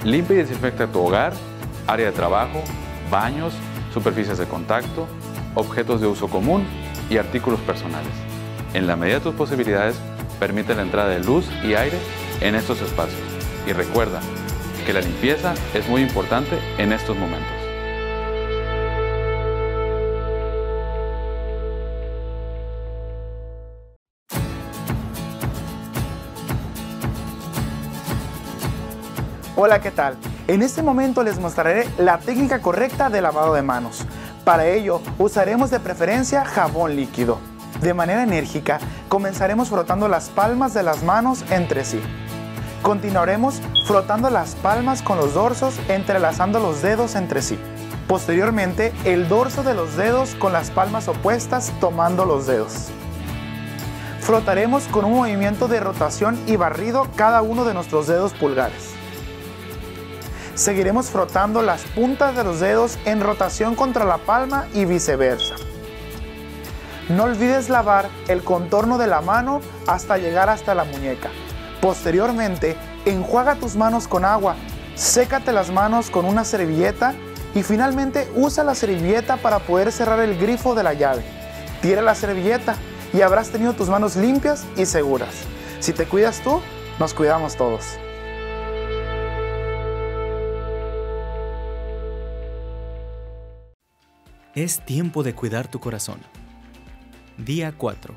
Limpia y desinfecta tu hogar, área de trabajo, baños, superficies de contacto, objetos de uso común y artículos personales. En la medida de tus posibilidades, permite la entrada de luz y aire en estos espacios. Y recuerda que la limpieza es muy importante en estos momentos. Hola, ¿qué tal? En este momento les mostraré la técnica correcta de lavado de manos. Para ello, usaremos de preferencia jabón líquido. De manera enérgica, comenzaremos frotando las palmas de las manos entre sí. Continuaremos frotando las palmas con los dorsos, entrelazando los dedos entre sí. Posteriormente, el dorso de los dedos con las palmas opuestas tomando los dedos. Frotaremos con un movimiento de rotación y barrido cada uno de nuestros dedos pulgares. Seguiremos frotando las puntas de los dedos en rotación contra la palma y viceversa. No olvides lavar el contorno de la mano hasta llegar hasta la muñeca. Posteriormente, enjuaga tus manos con agua, sécate las manos con una servilleta y finalmente usa la servilleta para poder cerrar el grifo de la llave. Tira la servilleta y habrás tenido tus manos limpias y seguras. Si te cuidas tú, nos cuidamos todos. Es tiempo de cuidar tu corazón. Día 4.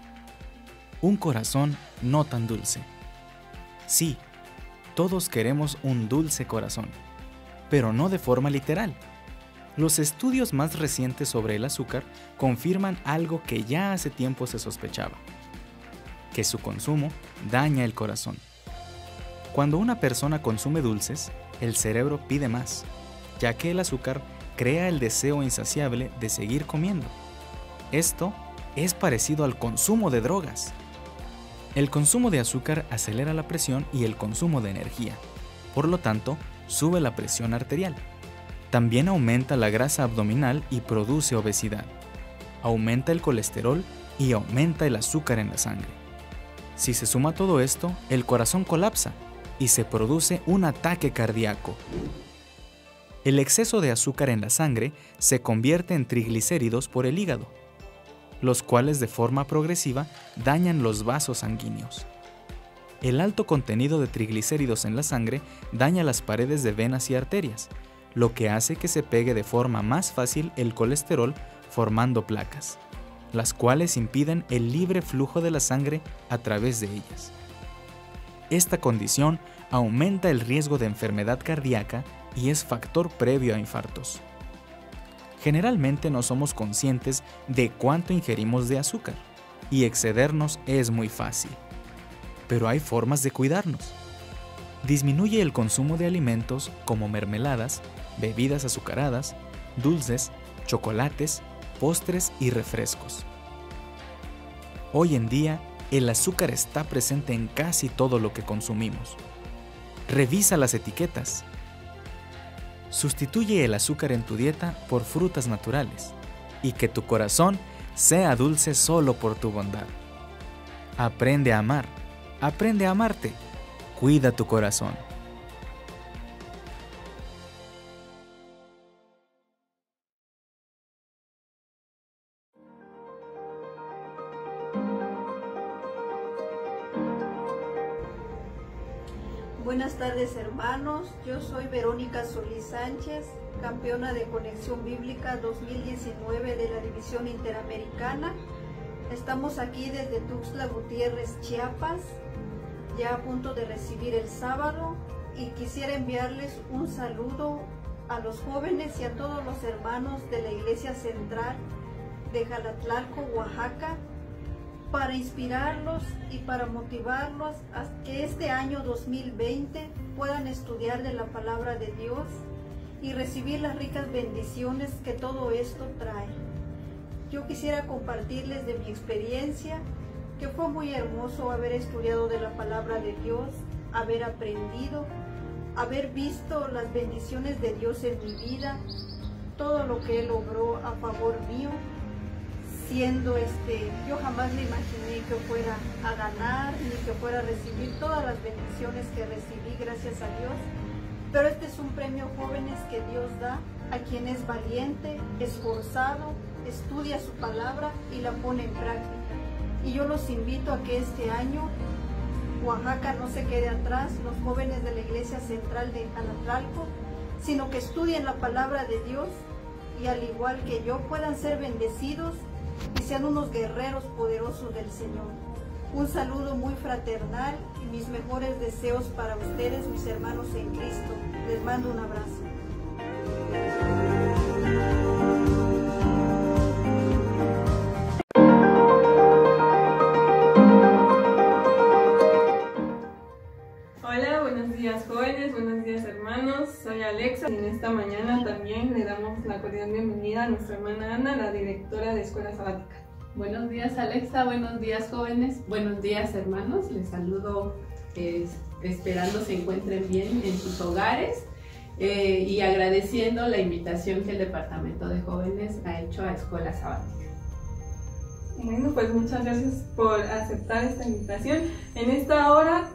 Un corazón no tan dulce. Sí, todos queremos un dulce corazón, pero no de forma literal. Los estudios más recientes sobre el azúcar confirman algo que ya hace tiempo se sospechaba: que su consumo daña el corazón. Cuando una persona consume dulces, el cerebro pide más, ya que el azúcar crea el deseo insaciable de seguir comiendo. Esto es parecido al consumo de drogas. El consumo de azúcar acelera la presión y el consumo de energía. Por lo tanto, sube la presión arterial. También aumenta la grasa abdominal y produce obesidad. Aumenta el colesterol y aumenta el azúcar en la sangre. Si se suma todo esto, el corazón colapsa y se produce un ataque cardíaco. El exceso de azúcar en la sangre se convierte en triglicéridos por el hígado, los cuales de forma progresiva dañan los vasos sanguíneos. El alto contenido de triglicéridos en la sangre daña las paredes de venas y arterias, lo que hace que se pegue de forma más fácil el colesterol formando placas, las cuales impiden el libre flujo de la sangre a través de ellas. Esta condición aumenta el riesgo de enfermedad cardíaca y es factor previo a infartos. Generalmente no somos conscientes de cuánto ingerimos de azúcar, y excedernos es muy fácil. Pero hay formas de cuidarnos. Disminuye el consumo de alimentos como mermeladas, bebidas azucaradas, dulces, chocolates, postres y refrescos. Hoy en día, el azúcar está presente en casi todo lo que consumimos. Revisa las etiquetas. Sustituye el azúcar en tu dieta por frutas naturales y que tu corazón sea dulce solo por tu bondad. Aprende a amar, aprende a amarte, cuida tu corazón. Buenas tardes, hermanos, yo soy Verónica Solís Sánchez, campeona de Conexión Bíblica 2019 de la División Interamericana. Estamos aquí desde Tuxtla Gutiérrez, Chiapas, ya a punto de recibir el sábado, y quisiera enviarles un saludo a los jóvenes y a todos los hermanos de la Iglesia Central de Jalatlalco, Oaxaca, para inspirarlos y para motivarlos a que este año 2020 puedan estudiar de la palabra de Dios y recibir las ricas bendiciones que todo esto trae. Yo quisiera compartirles de mi experiencia, que fue muy hermoso haber estudiado de la palabra de Dios, haber aprendido, haber visto las bendiciones de Dios en mi vida, todo lo que Él logró a favor mío. Siendo yo jamás me imaginé que fuera a ganar ni que fuera a recibir todas las bendiciones que recibí, gracias a Dios. Pero este es un premio, jóvenes, que Dios da a quien es valiente, esforzado, estudia su palabra y la pone en práctica. Y yo los invito a que este año Oaxaca no se quede atrás, los jóvenes de la Iglesia Central de Alatlalco, sino que estudien la palabra de Dios y al igual que yo puedan ser bendecidos y sean unos guerreros poderosos del Señor. Un saludo muy fraternal y mis mejores deseos para ustedes, mis hermanos en Cristo. Les mando un abrazo. Hola, buenos días jóvenes, buenos días hermanos, soy Alexa y en esta mañana también le damos la cordial bienvenida a nuestra hermana Ana, la directora de Escuela Sabática. Buenos días Alexa, buenos días jóvenes, buenos días hermanos, les saludo esperando se encuentren bien en sus hogares y agradeciendo la invitación que el Departamento de Jóvenes ha hecho a Escuela Sabática. Bueno, pues muchas gracias por aceptar esta invitación. En esta hora,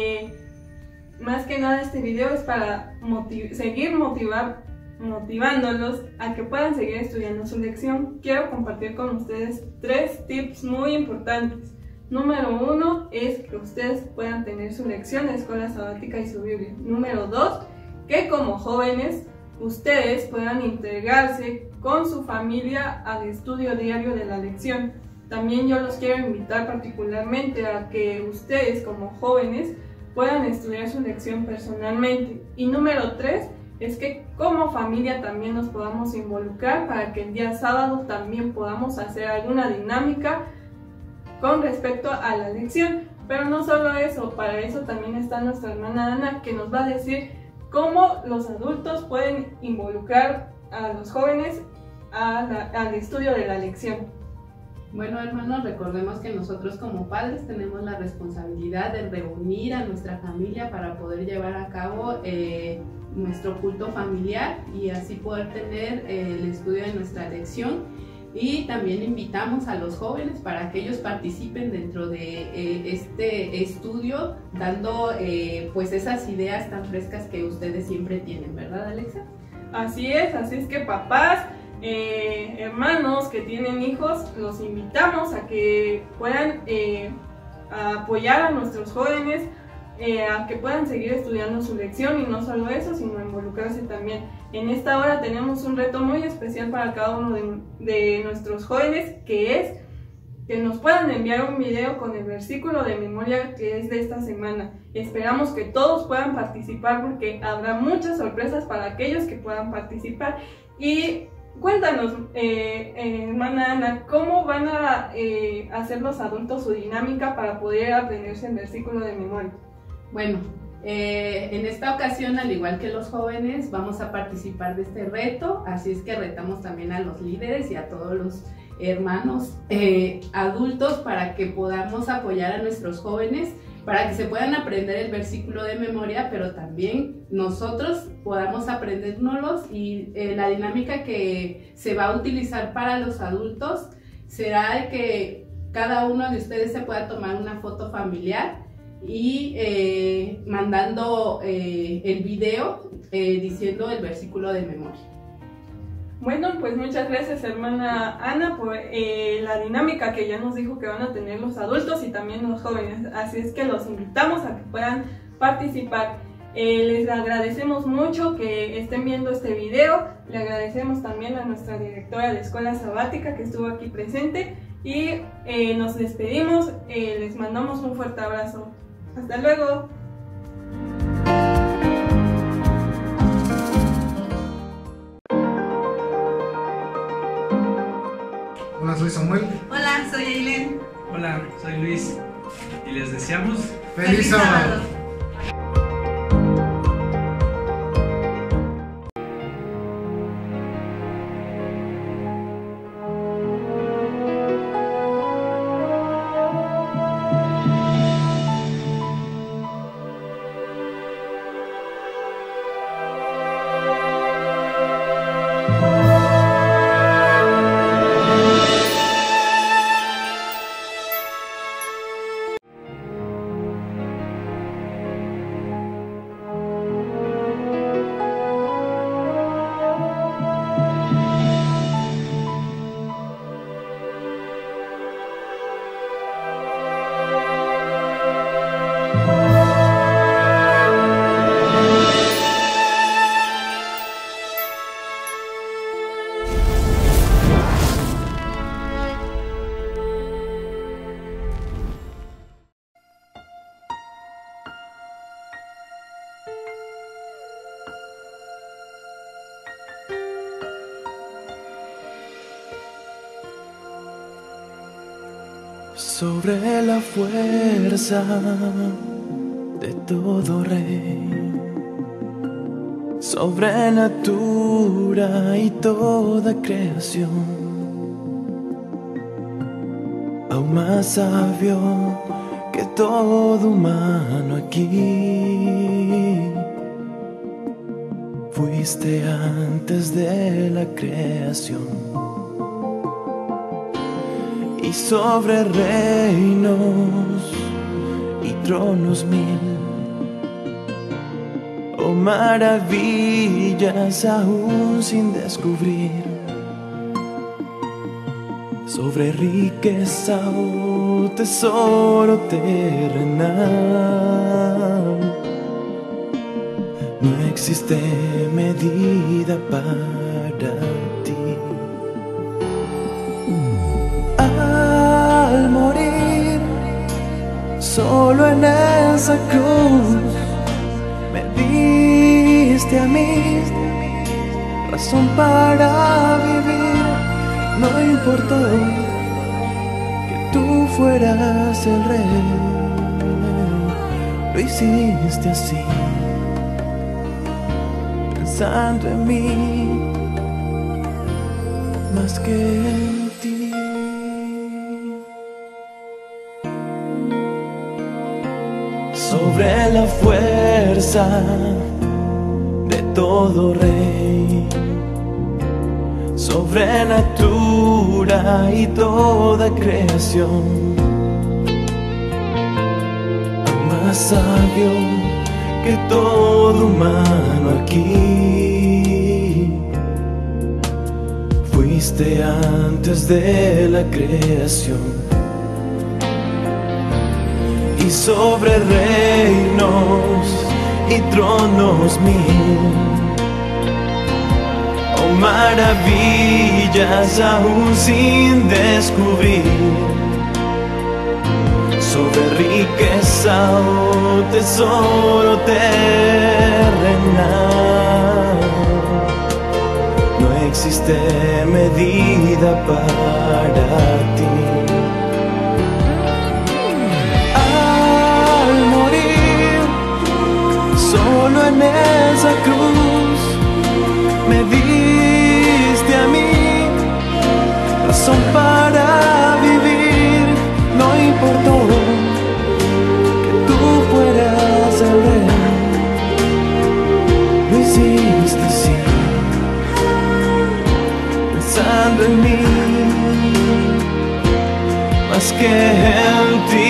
más que nada este video es para seguir motivándolos a que puedan seguir estudiando su lección. Quiero compartir con ustedes 3 tips muy importantes. Número 1 es que ustedes puedan tener su lección de Escuela Sabática y su Biblia. Número 2, que como jóvenes ustedes puedan integrarse con su familia al estudio diario de la lección. También yo los quiero invitar particularmente a que ustedes como jóvenes puedan estudiar su lección personalmente. Y número 3 es que como familia también nos podamos involucrar para que el día sábado también podamos hacer alguna dinámica con respecto a la lección. Pero no solo eso, para eso también está nuestra hermana Ana, que nos va a decir cómo los adultos pueden involucrar a los jóvenes al estudio de la lección. Bueno hermanos, recordemos que nosotros como padres tenemos la responsabilidad de reunir a nuestra familia para poder llevar a cabo nuestro culto familiar y así poder tener el estudio de nuestra lección. Y también invitamos a los jóvenes para que ellos participen dentro de este estudio, dando pues esas ideas tan frescas que ustedes siempre tienen, ¿verdad Alexa? Así es que papás, hermanos que tienen hijos, los invitamos a que puedan apoyar a nuestros jóvenes, a que puedan seguir estudiando su lección y no solo eso, sino involucrarse también. En esta hora tenemos un reto muy especial para cada uno de nuestros jóvenes, que es que nos puedan enviar un video con el versículo de memoria que es de esta semana. Esperamos que todos puedan participar porque habrá muchas sorpresas para aquellos que puedan participar. Y cuéntanos, hermana Ana, ¿cómo van a hacer los adultos su dinámica para poder aprenderse el versículo de memoria? Bueno, en esta ocasión, al igual que los jóvenes, vamos a participar de este reto, así es que retamos también a los líderes y a todos los hermanos adultos para que podamos apoyar a nuestros jóvenes, para que se puedan aprender el versículo de memoria, pero también nosotros podamos aprendérnoslos. Y la dinámica que se va a utilizar para los adultos será el que cada uno de ustedes se pueda tomar una foto familiar y mandando el video diciendo el versículo de memoria. Bueno, pues muchas gracias hermana Ana por la dinámica que ya nos dijo que van a tener los adultos y también los jóvenes, así es que los invitamos a que puedan participar. Les agradecemos mucho que estén viendo este video, le agradecemos también a nuestra directora de Escuela Sabática que estuvo aquí presente y nos despedimos, les mandamos un fuerte abrazo. ¡Hasta luego! Hola, soy Samuel. Hola, soy Aileen. Hola, soy Luis y les deseamos ¡Feliz sábado! sobre la fuerza de todo rey, sobre natura y toda creación, aún más sabio que todo humano aquí. Fuiste antes de la creación, y sobre reinos y tronos mil, oh maravillas aún sin descubrir, sobre riqueza o tesoro terrenal. No existe medida para ti. Al morir, solo en esa cruz, me diste a mí razón para vivir. No importó que tú fueras el rey, lo hiciste así, pensando en mí más que en ti. Sobre la fuerza de todo rey, sobre natura y toda creación, más sabio que todo humano aquí. Fuiste antes de la creación, y sobre reinos y tronos mil, oh maravillas aún sin descubrir, sobre riqueza o tesoro terrenal. No existe medida para ti. Al morir, solo en esa cruz, me diste a mí razón para vivir. No importó que tú fueras el rey, lo hiciste así, pensando en mí más que en ti.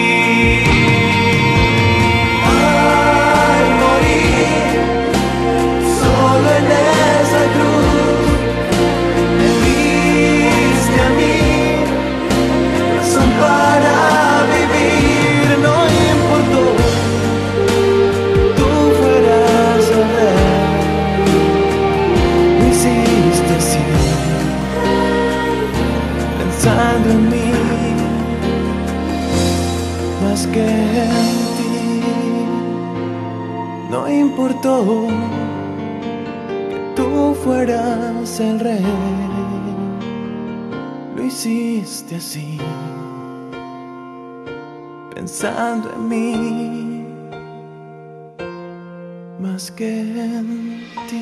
Al morir, solo en esa cruz, me diste a mí razón para vivir. No importó tú fueras el rey, lo hiciste así, pensando en mí más que en ti. No importó que tú fueras el rey, lo hiciste así, pensando en mí más que en ti.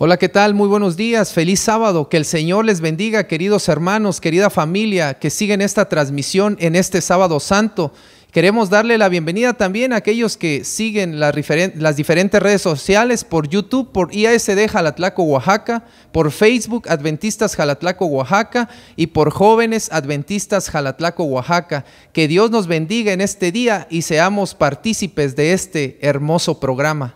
Hola, ¿qué tal? Muy buenos días, feliz sábado, que el Señor les bendiga, queridos hermanos, querida familia que siguen esta transmisión en este sábado santo. Queremos darle la bienvenida también a aquellos que siguen las diferentes redes sociales por YouTube, por IASD Jalatlaco, Oaxaca, por Facebook Adventistas Jalatlaco, Oaxaca y por Jóvenes Adventistas Jalatlaco, Oaxaca. Que Dios nos bendiga en este día y seamos partícipes de este hermoso programa.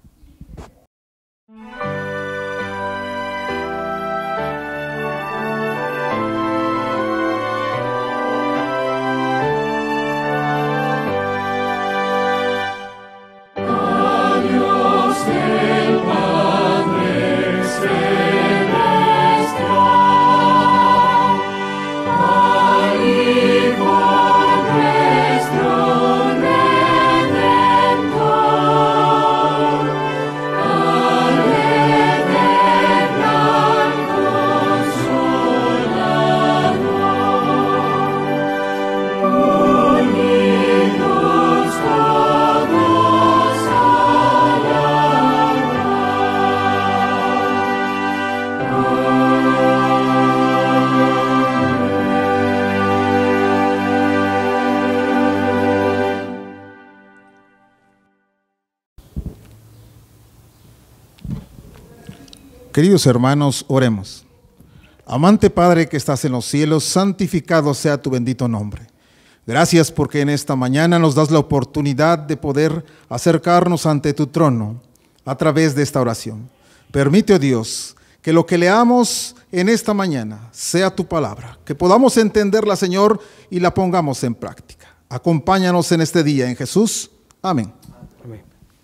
Queridos hermanos, oremos. Amante Padre que estás en los cielos, santificado sea tu bendito nombre. Gracias porque en esta mañana nos das la oportunidad de poder acercarnos ante tu trono a través de esta oración. Permite, oh Dios, que lo que leamos en esta mañana sea tu palabra, que podamos entenderla, Señor, y la pongamos en práctica. Acompáñanos en este día, en Jesús. Amén. Amén.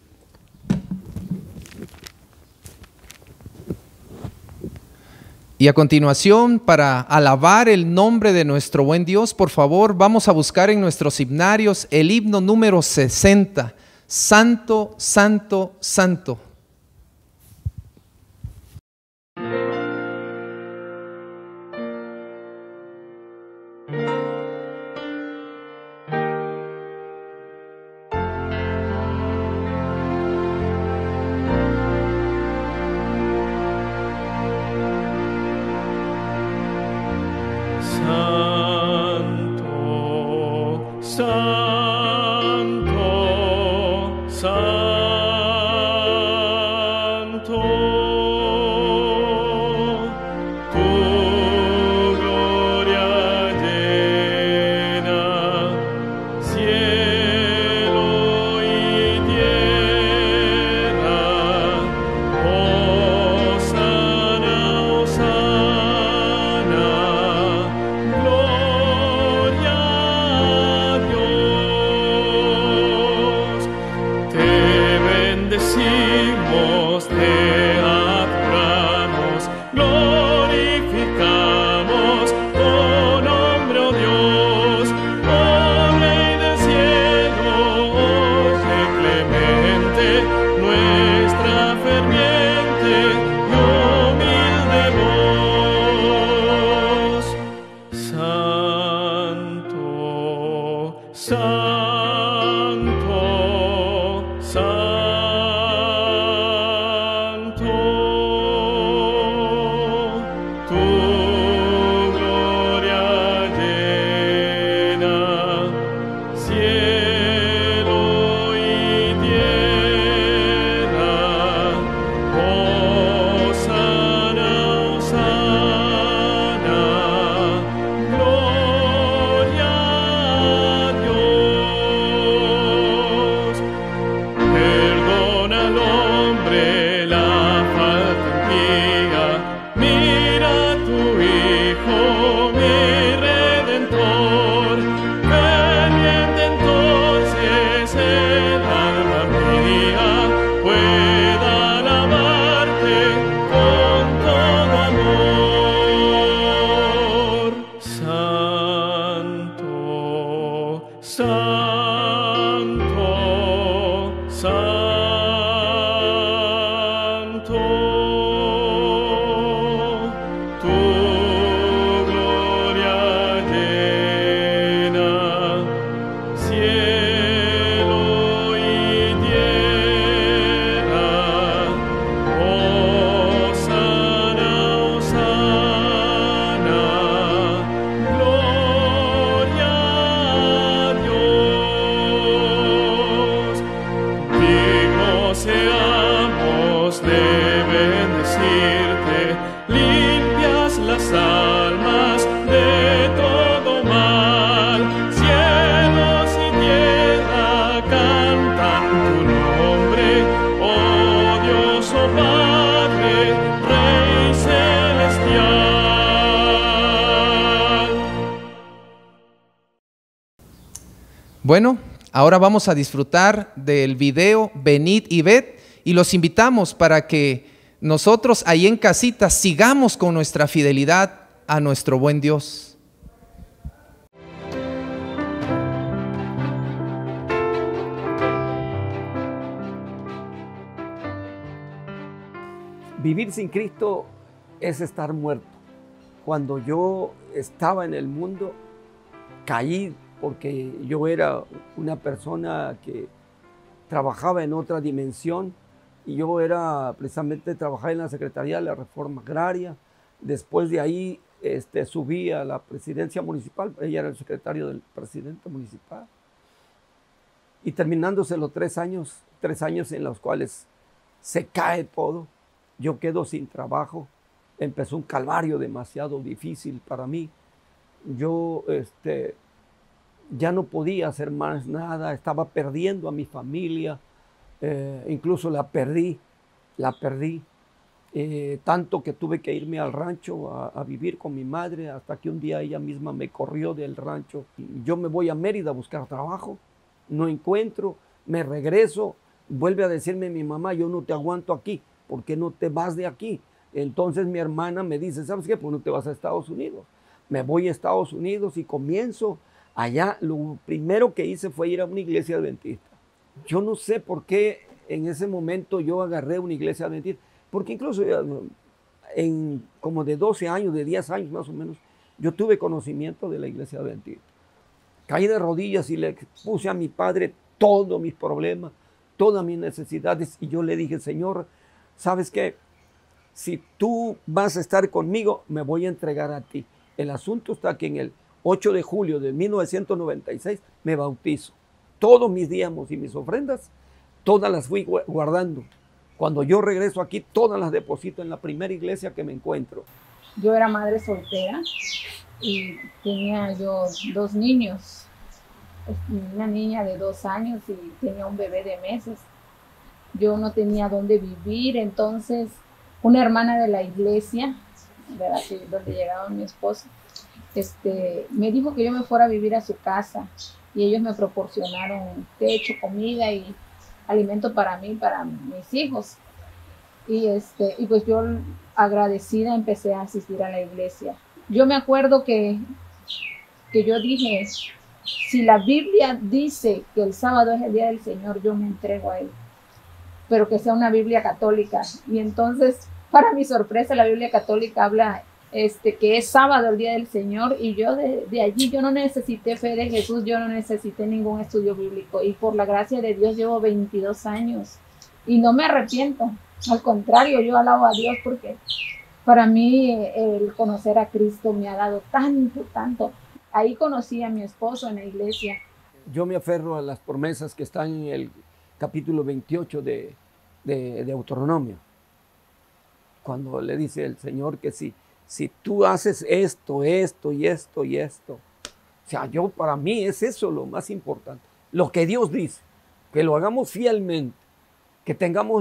Y a continuación, para alabar el nombre de nuestro buen Dios, por favor, vamos a buscar en nuestros himnarios el himno número 60, Santo, Santo, Santo. Santo, Santo, Bueno, ahora vamos a disfrutar del video Venid y Ved y los invitamos para que nosotros ahí en casita sigamos con nuestra fidelidad a nuestro buen Dios. Vivir sin Cristo es estar muerto. Cuando yo estaba en el mundo, caí porque yo era una persona que trabajaba en otra dimensión y yo era precisamente trabajar en la Secretaría de la Reforma Agraria. Después de ahí subí a la presidencia municipal, ella era el secretario del presidente municipal. Y terminándose los 3 años en los cuales se cae todo, yo quedo sin trabajo. Empezó un calvario demasiado difícil para mí. Yo ya no podía hacer más nada, estaba perdiendo a mi familia, incluso la perdí, tanto que tuve que irme al rancho a vivir con mi madre, hasta que un día ella misma me corrió del rancho. Yo me voy a Mérida a buscar trabajo, no encuentro, me regreso, vuelve a decirme mi mamá, yo no te aguanto aquí, ¿por qué no te vas de aquí? Entonces mi hermana me dice, ¿sabes qué? Pues no te vas a Estados Unidos. Me voy a Estados Unidos y comienzo allá. Lo primero que hice fue ir a una iglesia adventista. Yo no sé por qué en ese momento yo agarré una iglesia adventista, porque incluso en como de 12 años, de 10 años más o menos, yo tuve conocimiento de la iglesia adventista. Caí de rodillas y le puse a mi padre todos mis problemas, todas mis necesidades, y yo le dije, Señor, ¿sabes qué? Si tú vas a estar conmigo, me voy a entregar a ti. El asunto está que en el 8 de julio de 1996 me bautizo. Todos mis diezmos y mis ofrendas, todas las fui guardando. Cuando yo regreso aquí, todas las deposito en la primera iglesia que me encuentro. Yo era madre soltera y tenía yo 2 niños. Una niña de 2 años y tenía un bebé de meses. Yo no tenía dónde vivir, entonces una hermana de la iglesia, ¿verdad? Donde llegaba mi esposo, me dijo que yo me fuera a vivir a su casa y ellos me proporcionaron techo, comida y alimento para mí, para mis hijos. Y pues yo agradecida empecé a asistir a la iglesia. Yo me acuerdo que yo dije, si la Biblia dice que el sábado es el día del Señor, yo me entrego a él, pero que sea una Biblia católica. Y entonces, para mi sorpresa, la Biblia católica habla que es sábado el día del Señor, y yo de allí yo no necesité fe de Jesús, yo no necesité ningún estudio bíblico, y por la gracia de Dios llevo 22 años y no me arrepiento, al contrario, yo alabo a Dios porque para mí el conocer a Cristo me ha dado tanto. Ahí conocí a mi esposo en la iglesia. Yo me aferro a las promesas que están en el capítulo 28 de Deuteronomio, cuando le dice el Señor que si tú haces esto y esto, o sea, para mí es eso lo más importante, lo que Dios dice, que lo hagamos fielmente, que tengamos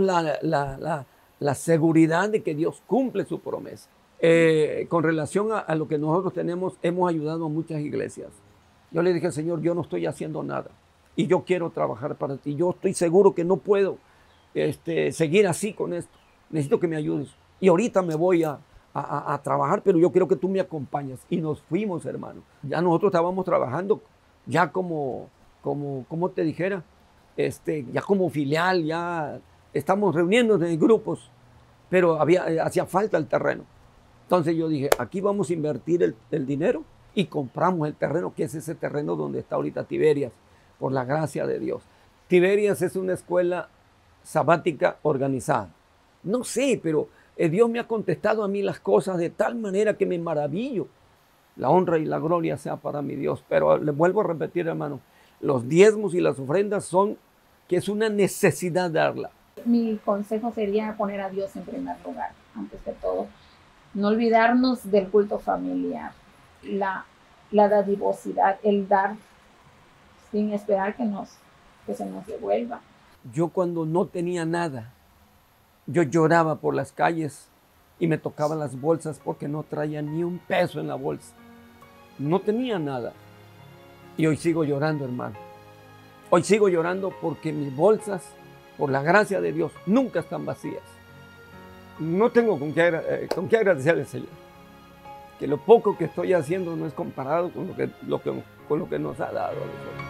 la seguridad de que Dios cumple su promesa. Con relación a lo que nosotros tenemos, hemos ayudado a muchas iglesias. Yo le dije, Señor, yo no estoy haciendo nada y yo quiero trabajar para ti. Yo estoy seguro que no puedo seguir así con esto. Necesito que me ayudes. Y ahorita me voy a trabajar, pero yo quiero que tú me acompañes. Y nos fuimos, hermano. Ya nosotros estábamos trabajando ya como te dijera, ya como filial, ya estamos reuniéndonos en grupos, pero hacía falta el terreno. Entonces yo dije, aquí vamos a invertir el dinero y compramos el terreno, que es ese terreno donde está ahorita Tiberias, por la gracia de Dios. Tiberias es una escuela sabática organizada. No sé, pero Dios me ha contestado a mí las cosas de tal manera que me maravillo. La honra y la gloria sea para mi Dios. Pero le vuelvo a repetir, hermano, los diezmos y las ofrendas que es una necesidad darla. Mi consejo sería poner a Dios en primer lugar, antes de todo. No olvidarnos del culto familiar, la dadivosidad, el dar sin esperar que se nos devuelva. Yo cuando no tenía nada, yo lloraba por las calles y me tocaban las bolsas porque no traía ni un peso en la bolsa. No tenía nada. Y hoy sigo llorando, hermano. Hoy sigo llorando porque mis bolsas, por la gracia de Dios, nunca están vacías. No tengo con qué agradecerle al Señor. Que lo poco que estoy haciendo no es comparado con lo que nos ha dado a nosotros.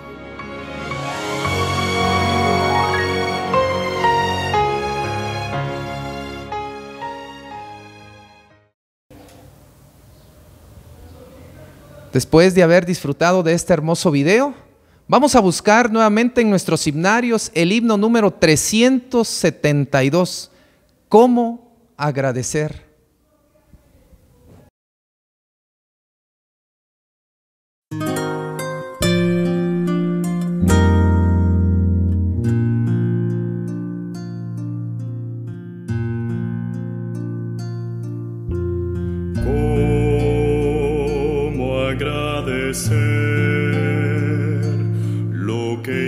Después de haber disfrutado de este hermoso video, vamos a buscar nuevamente en nuestros himnarios el himno número 372, ¿Cómo agradecer? Lo que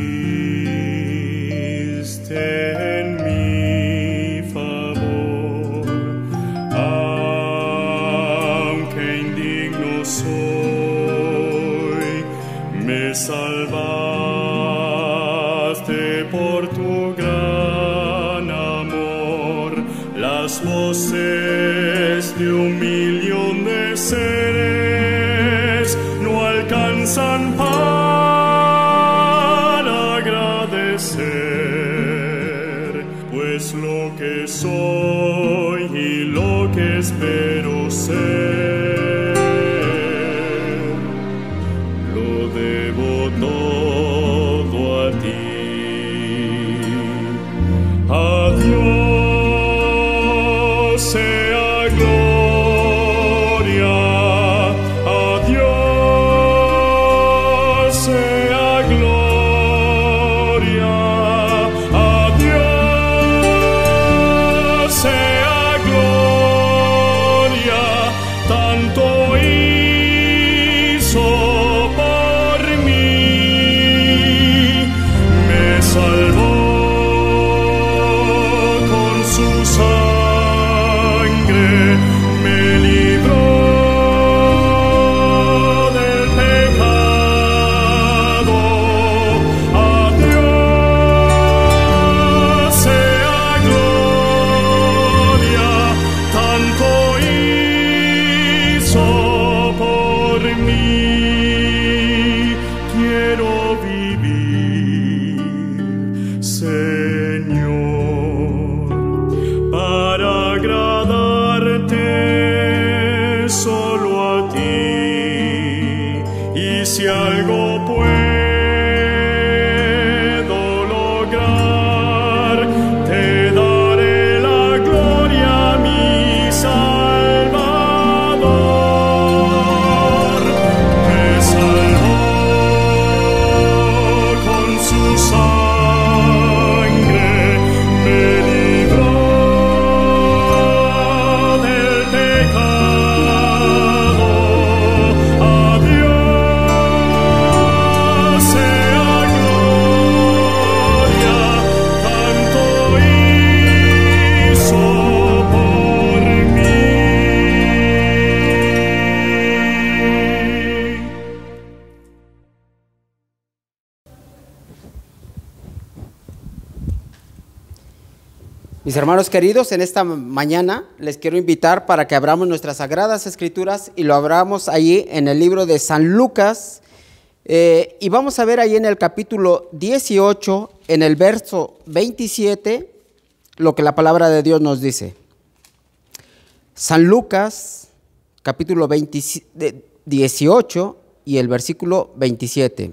hiciste en mi favor, aunque indigno soy, me salvaste por tu gran amor. Las voces de un millón de seres no alcanzan para agradecer, pues lo que soy y lo que espero ser, lo debo todo a ti. A Dios sea gloria, a Dios sea gloria, a Dios sea gloria, tanto hizo por mí, me salvó con su sangre, me libró del pecado. A Dios sea gloria, tanto hizo por mí. Quiero vivir, Señor, para agradarte solo a ti, y si algo puedo lograr, te daré la gloria, mi Salvador. Me salvó con su sangre, me libró del pecado. A Dios sea gloria, tanto hizo por mí. Mis hermanos queridos, en esta mañana les quiero invitar para que abramos nuestras Sagradas Escrituras y lo abramos allí en el libro de San Lucas, y vamos a ver ahí en el capítulo 18, en el verso 27, lo que la palabra de Dios nos dice. San Lucas, capítulo 18 y el versículo 27.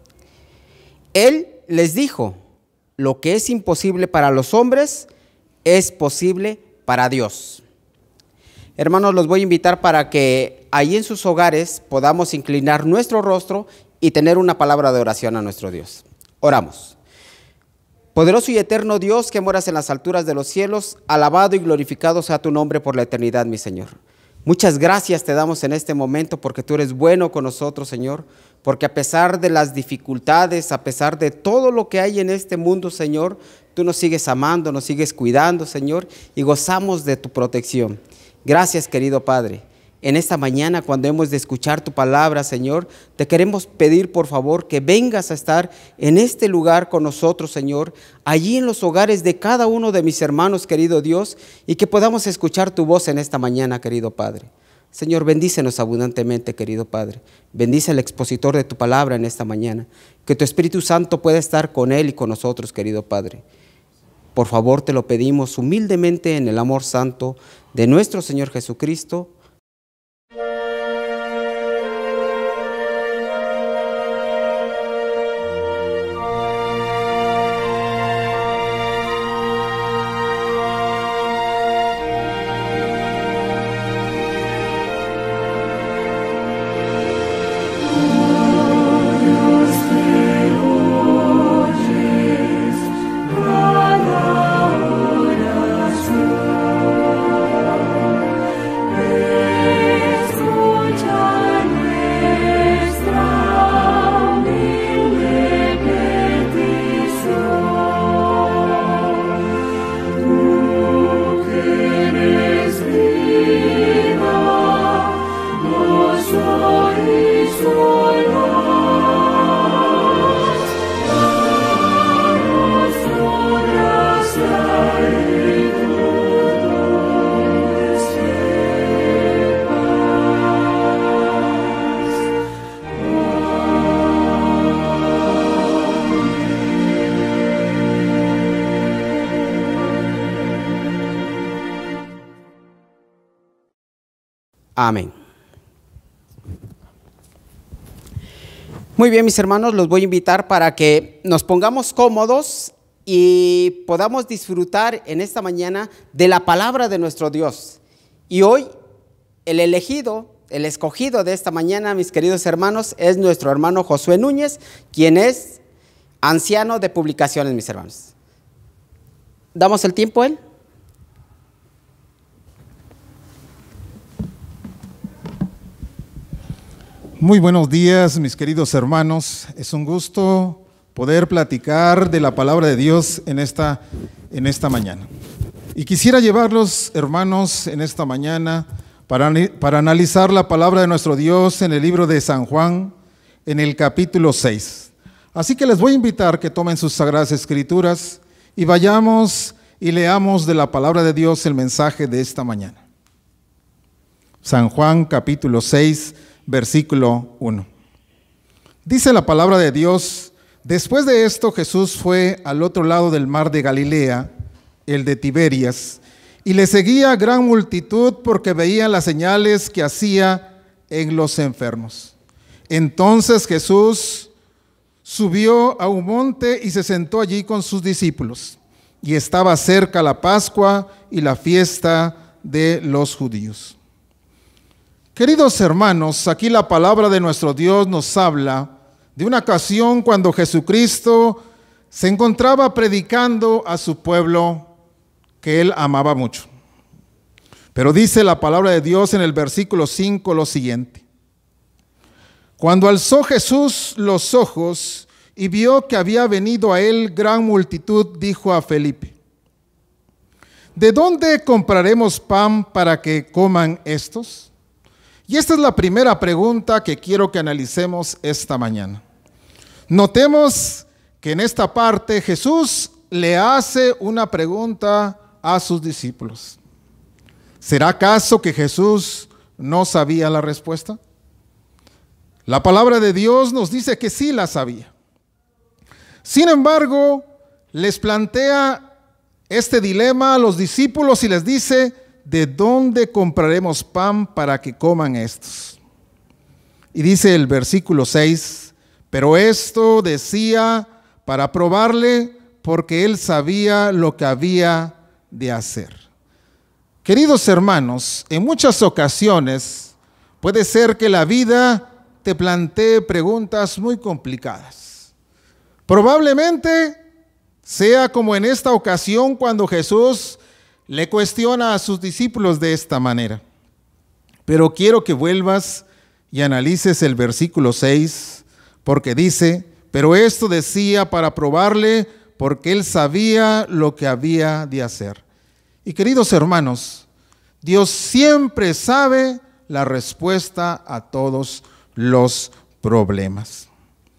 Él les dijo, lo que es imposible para los hombres es posible para Dios. Hermanos, los voy a invitar para que ahí en sus hogares podamos inclinar nuestro rostro y tener una palabra de oración a nuestro Dios. Oramos. Poderoso y eterno Dios que moras en las alturas de los cielos, alabado y glorificado sea tu nombre por la eternidad, mi Señor. Muchas gracias te damos en este momento porque tú eres bueno con nosotros, Señor, porque a pesar de las dificultades, a pesar de todo lo que hay en este mundo, Señor, tú nos sigues amando, nos sigues cuidando, Señor, y gozamos de tu protección. Gracias, querido Padre. En esta mañana, cuando hemos de escuchar tu palabra, Señor, te queremos pedir, por favor, que vengas a estar en este lugar con nosotros, Señor, allí en los hogares de cada uno de mis hermanos, querido Dios, y que podamos escuchar tu voz en esta mañana, querido Padre. Señor, bendícenos abundantemente, querido Padre. Bendice al expositor de tu palabra en esta mañana. Que tu Espíritu Santo pueda estar con él y con nosotros, querido Padre. Por favor, te lo pedimos humildemente en el amor santo de nuestro Señor Jesucristo. Amén. Muy bien, mis hermanos, los voy a invitar para que nos pongamos cómodos y podamos disfrutar en esta mañana de la palabra de nuestro Dios. Y hoy el escogido de esta mañana, mis queridos hermanos, es nuestro hermano Josué Núñez, quien es anciano de publicaciones, mis hermanos. ¿Damos el tiempo a él? Muy buenos días, mis queridos hermanos. Es un gusto poder platicar de la palabra de Dios en esta mañana. Y quisiera llevarlos, hermanos, en esta mañana para analizar la palabra de nuestro Dios en el libro de San Juan, en el capítulo 6. Así que les voy a invitar que tomen sus sagradas escrituras y vayamos y leamos de la palabra de Dios el mensaje de esta mañana. San Juan, capítulo 6, versículo 1. Dice la palabra de Dios: después de esto Jesús fue al otro lado del mar de Galilea, el de Tiberias, y le seguía gran multitud porque veían las señales que hacía en los enfermos. Entonces Jesús subió a un monte y se sentó allí con sus discípulos, y estaba cerca la Pascua y la fiesta de los judíos. Queridos hermanos, aquí la palabra de nuestro Dios nos habla de una ocasión cuando Jesucristo se encontraba predicando a su pueblo que él amaba mucho. Pero dice la palabra de Dios en el versículo 5 lo siguiente: cuando alzó Jesús los ojos y vio que había venido a él gran multitud, dijo a Felipe: ¿de dónde compraremos pan para que coman estos? Y esta es la primera pregunta que quiero que analicemos esta mañana. Notemos que en esta parte Jesús le hace una pregunta a sus discípulos. ¿Será acaso que Jesús no sabía la respuesta? La palabra de Dios nos dice que sí la sabía. Sin embargo, les plantea este dilema a los discípulos y les dice: ¿de dónde compraremos pan para que coman estos? Y dice el versículo 6, pero esto decía para probarle, porque él sabía lo que había de hacer. Queridos hermanos, en muchas ocasiones puede ser que la vida te plantee preguntas muy complicadas. Probablemente sea como en esta ocasión cuando Jesús le cuestiona a sus discípulos de esta manera. Pero quiero que vuelvas y analices el versículo 6, porque dice: pero esto decía para probarle, porque él sabía lo que había de hacer. Y queridos hermanos, Dios siempre sabe la respuesta a todos los problemas.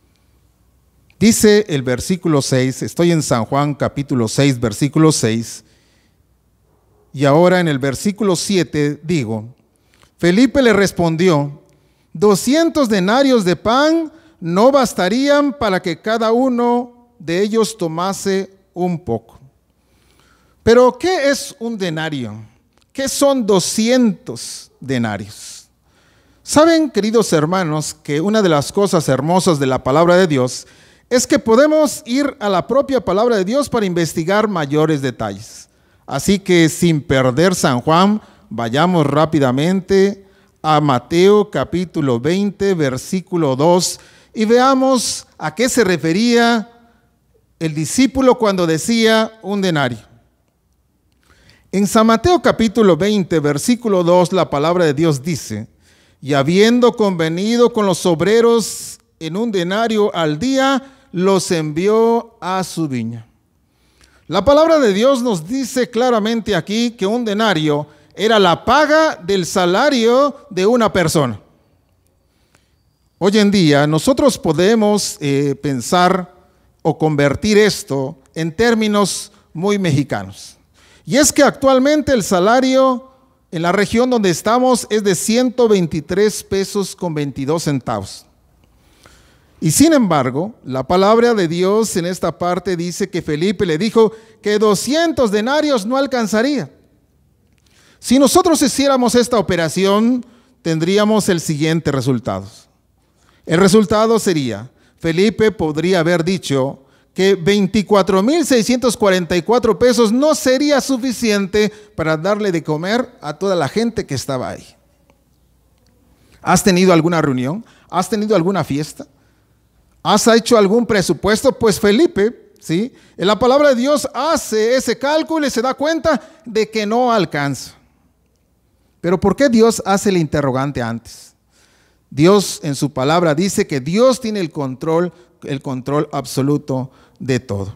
Dice el versículo 6, estoy en San Juan capítulo 6, versículo 6, y ahora en el versículo 7 digo, Felipe le respondió, 200 denarios de pan no bastarían para que cada uno de ellos tomase un poco. Pero, ¿qué es un denario? ¿Qué son 200 denarios? Saben, queridos hermanos, que una de las cosas hermosas de la palabra de Dios es que podemos ir a la propia palabra de Dios para investigar mayores detalles. Así que sin perder San Juan, vayamos rápidamente a Mateo capítulo 20, versículo 2, y veamos a qué se refería el discípulo cuando decía un denario. En San Mateo capítulo 20, versículo 2, la palabra de Dios dice, y habiendo convenido con los obreros en un denario al día, los envió a su viña. La palabra de Dios nos dice claramente aquí que un denario era la paga del salario de una persona. Hoy en día nosotros podemos pensar o convertir esto en términos muy mexicanos. Y es que actualmente el salario en la región donde estamos es de 123 pesos con 22 centavos. Y sin embargo, la palabra de Dios en esta parte dice que Felipe le dijo que 200 denarios no alcanzaría. Si nosotros hiciéramos esta operación, tendríamos el siguiente resultado. El resultado sería, Felipe podría haber dicho que 24,644 pesos no sería suficiente para darle de comer a toda la gente que estaba ahí. ¿Has tenido alguna reunión? ¿Has tenido alguna fiesta? ¿Has hecho algún presupuesto? Pues Felipe, ¿sí?, en la palabra de Dios hace ese cálculo y se da cuenta de que no alcanza. Pero ¿por qué Dios hace el interrogante antes? Dios en su palabra dice que Dios tiene el control absoluto de todo.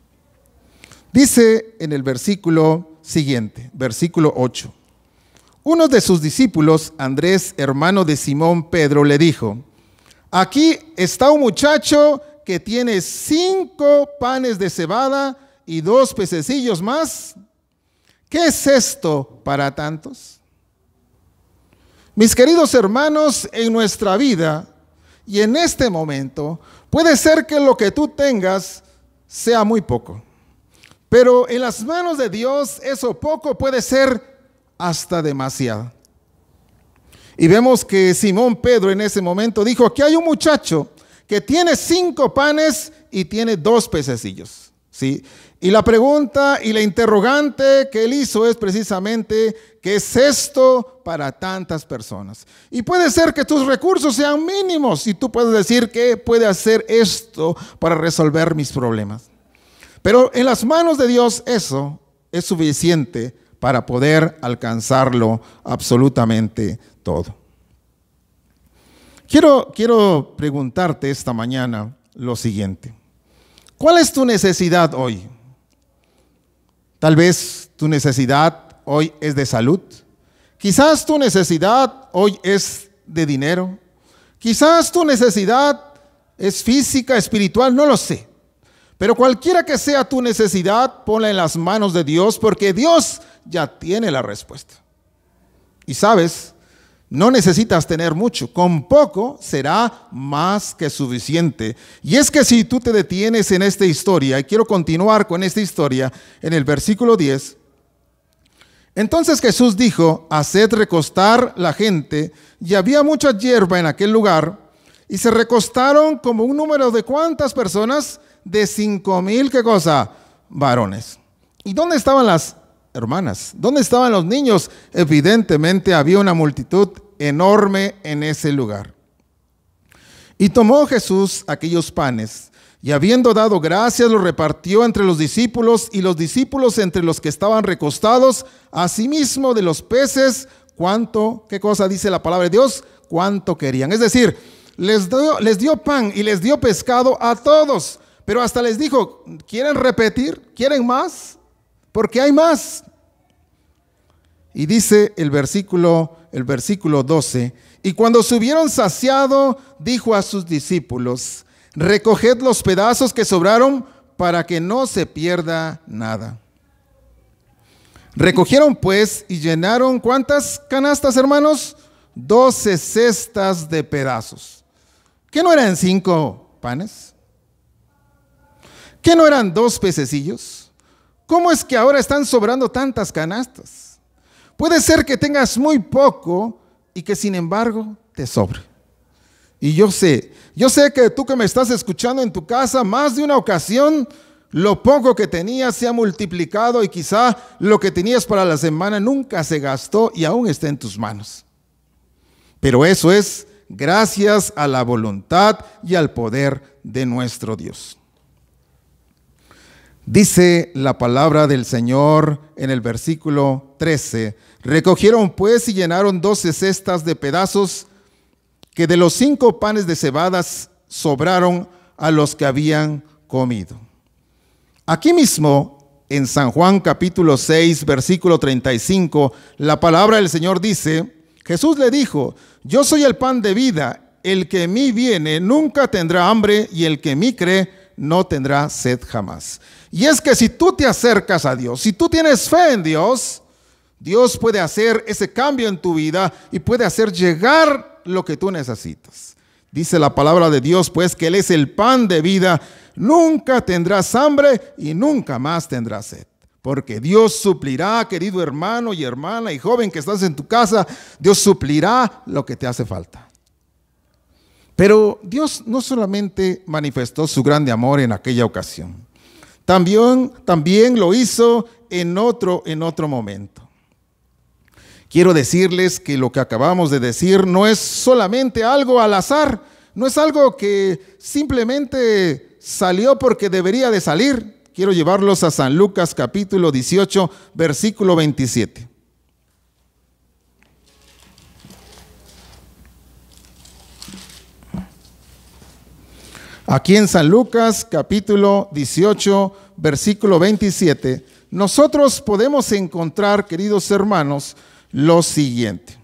Dice en el versículo siguiente, versículo 8, uno de sus discípulos, Andrés, hermano de Simón Pedro, le dijo, aquí está un muchacho que tiene 5 panes de cebada y 2 pececillos más. ¿Qué es esto para tantos? Mis queridos hermanos, en nuestra vida y en este momento, puede ser que lo que tú tengas sea muy poco. Pero en las manos de Dios, eso poco puede ser hasta demasiado. Y vemos que Simón Pedro en ese momento dijo, aquí hay un muchacho que tiene 5 panes y tiene 2 pececillos, ¿sí? Y la pregunta y la interrogante que él hizo es precisamente, ¿qué es esto para tantas personas? Y puede ser que tus recursos sean mínimos y tú puedes decir, ¿qué puede hacer esto para resolver mis problemas? Pero en las manos de Dios eso es suficiente para poder alcanzarlo absolutamente todo. Quiero preguntarte esta mañana lo siguiente. ¿Cuál es tu necesidad hoy? Tal vez tu necesidad hoy es de salud. Quizás tu necesidad hoy es de dinero. Quizás tu necesidad es física, espiritual, no lo sé. Pero cualquiera que sea tu necesidad, ponla en las manos de Dios, porque Dios ya tiene la respuesta. Y sabes, no necesitas tener mucho, con poco será más que suficiente. Y es que si tú te detienes en esta historia, y quiero continuar con esta historia, en el versículo 10, entonces Jesús dijo, haced recostar la gente, y había mucha hierba en aquel lugar, y se recostaron como un número de ¿cuántas personas? De 5,000, ¿qué cosa? Varones. ¿Y dónde estaban las hermanas? ¿Dónde estaban los niños? Evidentemente había una multitud enorme en ese lugar. Y tomó Jesús aquellos panes, y habiendo dado gracias, los repartió entre los discípulos, y los discípulos entre los que estaban recostados, asimismo de los peces, cuánto, ¿qué cosa dice la palabra de Dios? Cuánto querían. Es decir, les dio pan y les dio pescado a todos, pero hasta les dijo, ¿quieren repetir? ¿Quieren más? Porque hay más. Y dice el versículo el versículo 12. Y cuando se hubieron saciado, dijo a sus discípulos: recoged los pedazos que sobraron para que no se pierda nada. Recogieron pues y llenaron, ¿cuántas canastas, hermanos? 12 cestas de pedazos. ¿Qué no eran 5 panes? ¿Qué no eran 2 pececillos? ¿Cómo es que ahora están sobrando tantas canastas? Puede ser que tengas muy poco y que sin embargo te sobre. Y yo sé que tú que me estás escuchando en tu casa, más de una ocasión, lo poco que tenías se ha multiplicado y quizá lo que tenías para la semana nunca se gastó y aún está en tus manos. Pero eso es gracias a la voluntad y al poder de nuestro Dios. Dice la palabra del Señor en el versículo 13: recogieron pues y llenaron 12 cestas de pedazos que de los 5 panes de cebadas sobraron a los que habían comido. Aquí mismo, en San Juan capítulo 6, versículo 35, la palabra del Señor dice: Jesús le dijo: yo soy el pan de vida, el que en mí viene nunca tendrá hambre, y el que en mí cree no tendrá sed jamás. Y es que si tú te acercas a Dios, si tú tienes fe en Dios, Dios puede hacer ese cambio en tu vida y puede hacer llegar lo que tú necesitas. Dice la palabra de Dios, pues, que Él es el pan de vida. Nunca tendrás hambre y nunca más tendrás sed. Porque Dios suplirá, querido hermano y hermana y joven que estás en tu casa, Dios suplirá lo que te hace falta. Pero Dios no solamente manifestó su grande amor en aquella ocasión, también lo hizo en otro momento. Quiero decirles que lo que acabamos de decir no es solamente algo al azar, no es algo que simplemente salió porque debería de salir. Quiero llevarlos a San Lucas capítulo 18, versículo 27. Aquí en San Lucas capítulo 18, versículo 27, nosotros podemos encontrar, queridos hermanos, lo siguiente.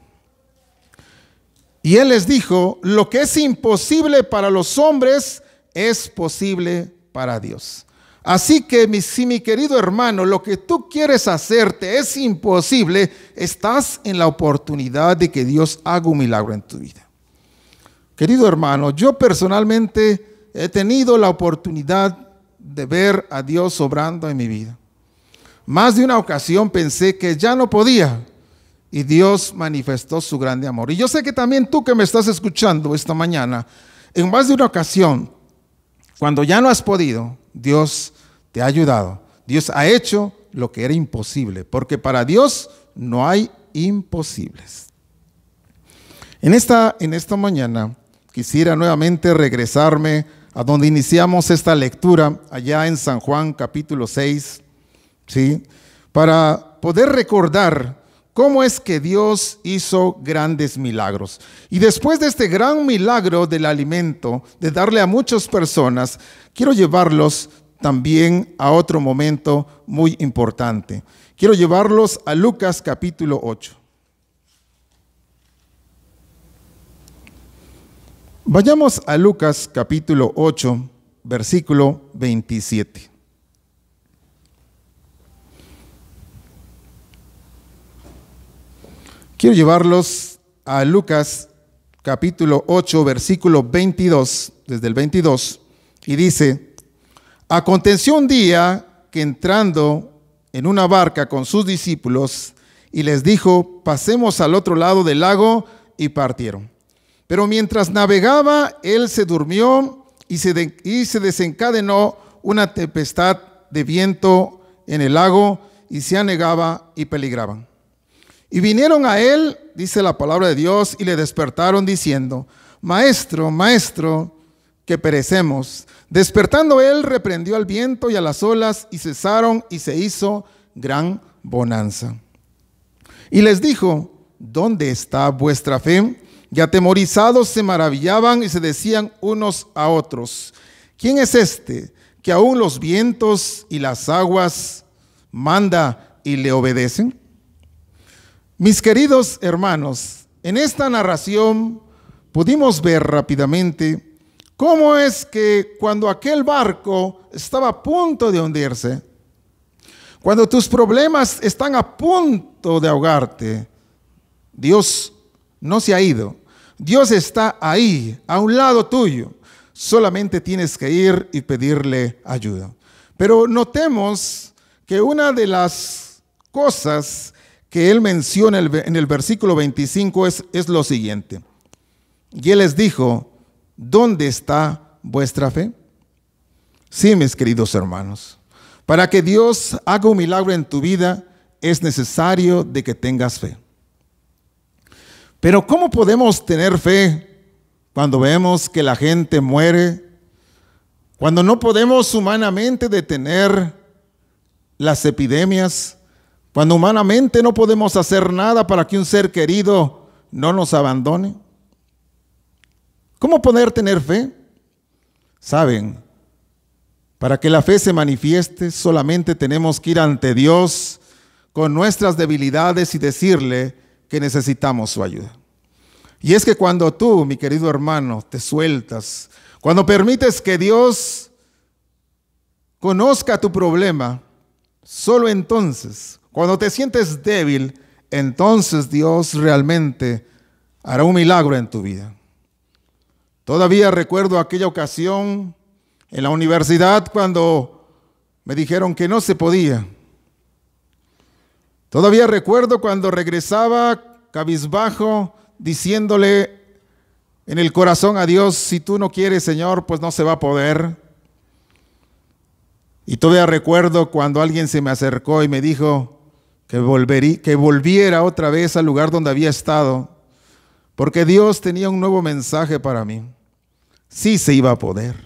Y Él les dijo: lo que es imposible para los hombres es posible para Dios. Así que si mi querido hermano, lo que tú quieres hacer te es imposible, estás en la oportunidad de que Dios haga un milagro en tu vida. Querido hermano, yo personalmente he tenido la oportunidad de ver a Dios obrando en mi vida. Más de una ocasión pensé que ya no podía y Dios manifestó su grande amor. Y yo sé que también tú que me estás escuchando esta mañana, en más de una ocasión, cuando ya no has podido, Dios te ha ayudado. Dios ha hecho lo que era imposible, porque para Dios no hay imposibles. En esta mañana quisiera nuevamente regresarme a donde iniciamos esta lectura, allá en San Juan capítulo 6, ¿sí? Para poder recordar cómo es que Dios hizo grandes milagros. Y después de este gran milagro del alimento, de darle a muchas personas, quiero llevarlos también a otro momento muy importante. Quiero llevarlos a Lucas capítulo 8. Vayamos a Lucas capítulo 8, versículo 27. Quiero llevarlos a Lucas capítulo 8, versículo 22, desde el 22, y dice: aconteció un día que entrando en una barca con sus discípulos, y les dijo: pasemos al otro lado del lago, y partieron. Pero mientras navegaba, él se durmió y se desencadenó una tempestad de viento en el lago, y se anegaba y peligraban. Y vinieron a él, dice la palabra de Dios, y le despertaron diciendo: Maestro, maestro, que perecemos. Despertando él, reprendió al viento y a las olas, y cesaron, y se hizo gran bonanza. Y les dijo: ¿dónde está vuestra fe? Y atemorizados se maravillaban y se decían unos a otros: ¿quién es este que aún los vientos y las aguas manda y le obedecen? Mis queridos hermanos, en esta narración pudimos ver rápidamente cómo es que cuando aquel barco estaba a punto de hundirse, cuando tus problemas están a punto de ahogarte, Dios no se ha ido. Dios está ahí, a un lado tuyo. Solamente tienes que ir y pedirle ayuda. Pero notemos que una de las cosas que él menciona en el versículo 25 es lo siguiente. Y él les dijo, ¿dónde está vuestra fe? Sí, mis queridos hermanos, para que Dios haga un milagro en tu vida es necesario de que tengas fe. Pero ¿cómo podemos tener fe cuando vemos que la gente muere? Cuando no podemos humanamente detener las epidemias, cuando humanamente no podemos hacer nada para que un ser querido no nos abandone. ¿Cómo poder tener fe? Saben, para que la fe se manifieste, solamente tenemos que ir ante Dios con nuestras debilidades y decirle que necesitamos su ayuda. Y es que cuando tú, mi querido hermano, te sueltas, cuando permites que Dios conozca tu problema, solo entonces, cuando te sientes débil, entonces Dios realmente hará un milagro en tu vida. Todavía recuerdo aquella ocasión en la universidad cuando me dijeron que no se podía. Todavía recuerdo cuando regresaba cabizbajo diciéndole en el corazón a Dios, si tú no quieres, Señor, pues no se va a poder. Y todavía recuerdo cuando alguien se me acercó y me dijo que volviera otra vez al lugar donde había estado, porque Dios tenía un nuevo mensaje para mí. Sí se iba a poder.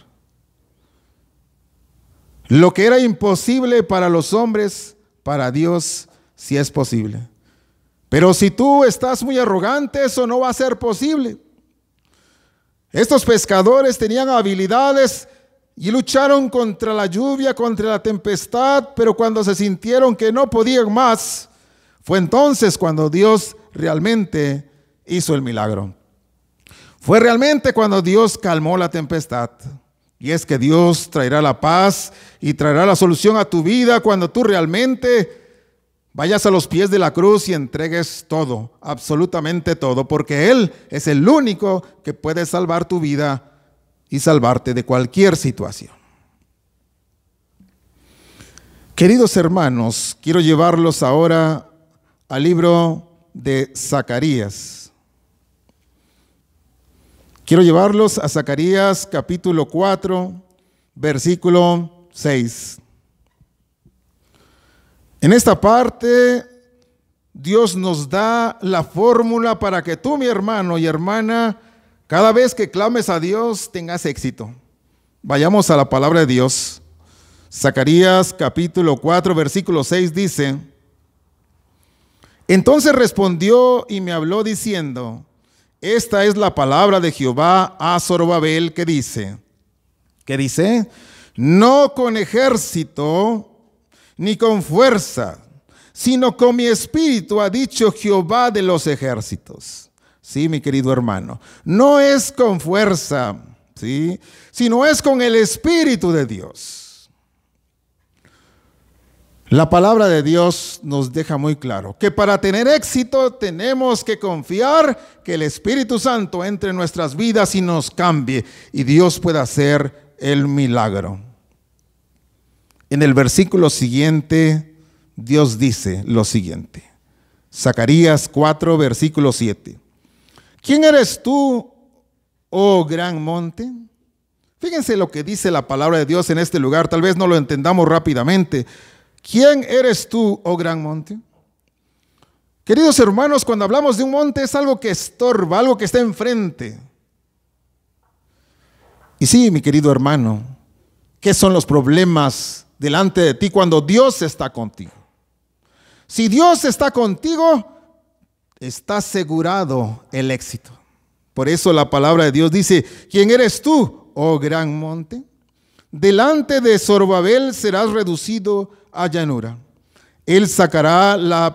Lo que era imposible para los hombres, para Dios sí es posible. Pero si tú estás muy arrogante, eso no va a ser posible. Estos pescadores tenían habilidades y lucharon contra la lluvia, contra la tempestad, pero cuando se sintieron que no podían más, fue entonces cuando Dios realmente hizo el milagro. Fue realmente cuando Dios calmó la tempestad. Y es que Dios traerá la paz y traerá la solución a tu vida cuando tú realmente vayas a los pies de la cruz y entregues todo, absolutamente todo, porque Él es el único que puede salvar tu vida y salvarte de cualquier situación. Queridos hermanos, quiero llevarlos ahora al libro de Zacarías. Quiero llevarlos a Zacarías capítulo 4, versículo 6. En esta parte, Dios nos da la fórmula para que tú, mi hermano y hermana, cada vez que clames a Dios, tengas éxito. Vayamos a la palabra de Dios. Zacarías capítulo 4, versículo 6 dice, entonces respondió y me habló diciendo, esta es la palabra de Jehová a Zorobabel que dice, no con ejército ni con fuerza, sino con mi espíritu, ha dicho Jehová de los ejércitos. Sí, mi querido hermano, no es con fuerza, ¿sí?, sino es con el Espíritu de Dios. La palabra de Dios nos deja muy claro que para tener éxito tenemos que confiar que el Espíritu Santo entre en nuestras vidas y nos cambie y Dios pueda hacer el milagro. En el versículo siguiente, Dios dice lo siguiente. Zacarías 4, versículo 7. ¿Quién eres tú, oh gran monte? Fíjense lo que dice la palabra de Dios en este lugar. Tal vez no lo entendamos rápidamente. ¿Quién eres tú, oh gran monte? Queridos hermanos, cuando hablamos de un monte es algo que estorba, algo que está enfrente. Y sí, mi querido hermano, ¿qué son los problemas delante de ti cuando Dios está contigo? Si Dios está contigo, está asegurado el éxito. Por eso la palabra de Dios dice, ¿quién eres tú, oh gran monte? Delante de Zorobabel serás reducido a llanura. Él sacará la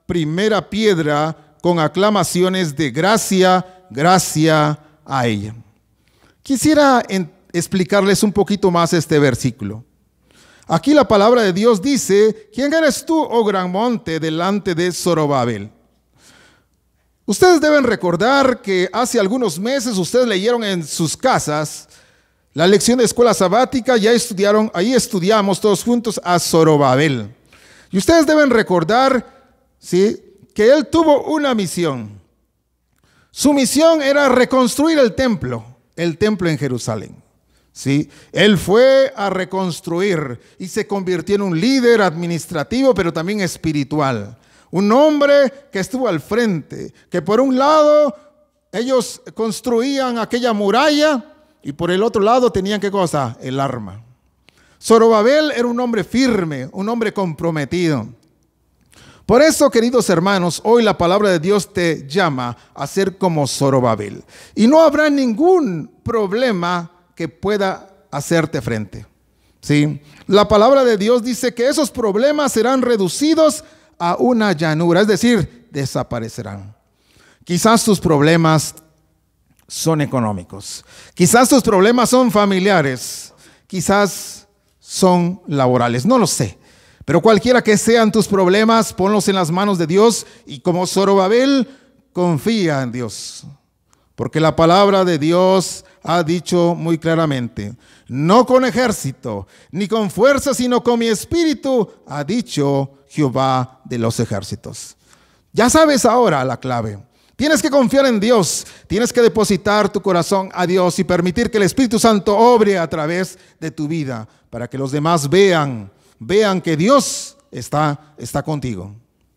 primera piedra con aclamaciones de gracia, gracia a ella. Quisiera explicarles un poquito más este versículo. Aquí la palabra de Dios dice: ¿quién eres tú, oh gran monte, delante de Zorobabel? Ustedes deben recordar que hace algunos meses ustedes leyeron en sus casas la lección de escuela sabática, ya estudiaron, ahí estudiamos todos juntos a Zorobabel. Y ustedes deben recordar, ¿sí?, que él tuvo una misión. Su misión era reconstruir el templo en Jerusalén. ¿Sí? Él fue a reconstruir y se convirtió en un líder administrativo, pero también espiritual. Un hombre que estuvo al frente, que por un lado ellos construían aquella muralla y por el otro lado tenían, ¿qué cosa? El arma. Zorobabel era un hombre firme, un hombre comprometido. Por eso, queridos hermanos, hoy la palabra de Dios te llama a ser como Zorobabel. Y no habrá ningún problema que pueda hacerte frente. ¿Sí? La palabra de Dios dice que esos problemas serán reducidos a una llanura, es decir, desaparecerán. Quizás tus problemas son económicos, quizás tus problemas son familiares, quizás son laborales, no lo sé. Pero cualquiera que sean tus problemas, ponlos en las manos de Dios y como Zorobabel, confía en Dios. Porque la palabra de Dios ha dicho muy claramente: no con ejército, ni con fuerza, sino con mi espíritu, ha dicho Jehová de los ejércitos. Ya sabes ahora la clave. Tienes que confiar en Dios, tienes que depositar tu corazón a Dios y permitir que el Espíritu Santo obre a través de tu vida, para que los demás vean que Dios está contigo.